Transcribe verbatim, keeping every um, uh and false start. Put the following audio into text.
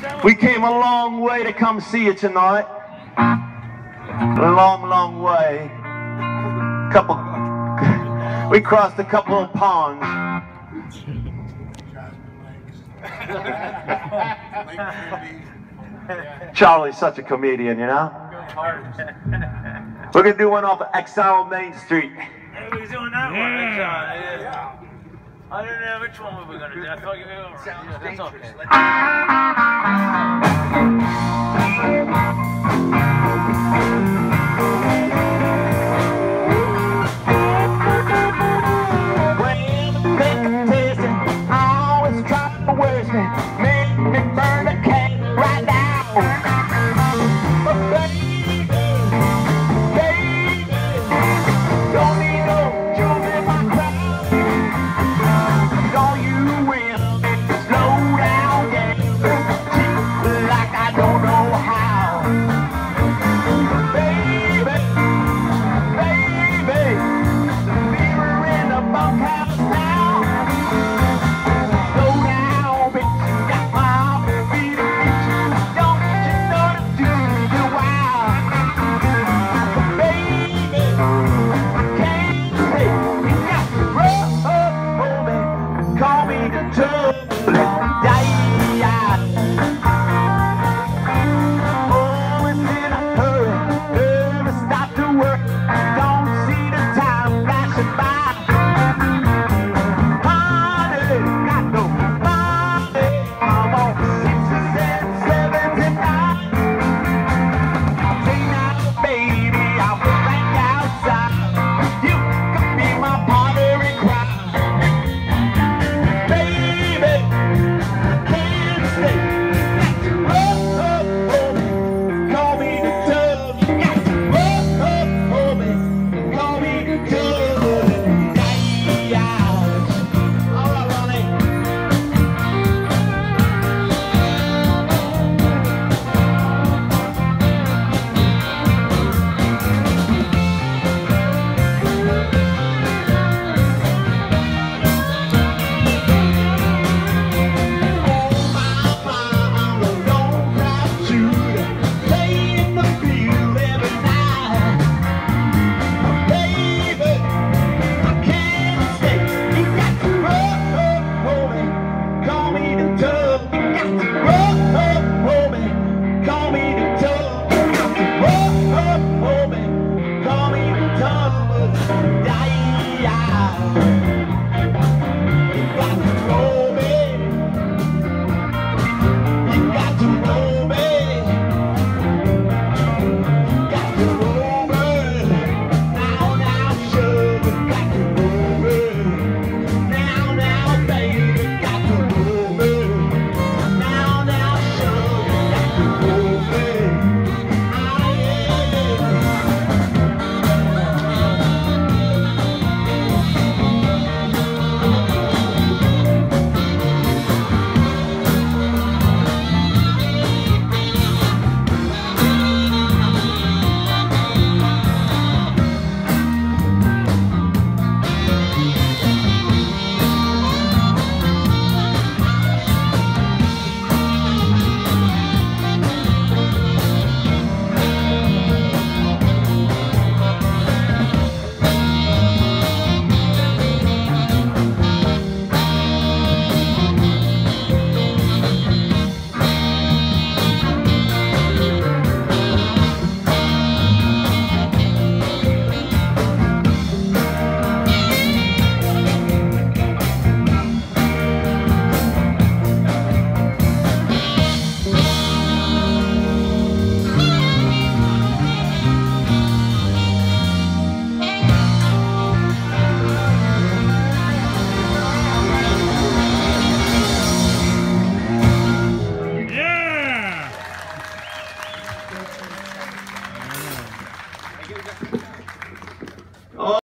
We came a long way to come see you tonight. A long, long way. Couple. We crossed a couple of ponds. Charlie's such a comedian, you know? We're gonna do one off of Exile Main Street. Hey, we're doing that one. Yeah. Yeah. I don't know which one we were gonna do. I thought you were. Yeah, that's okay.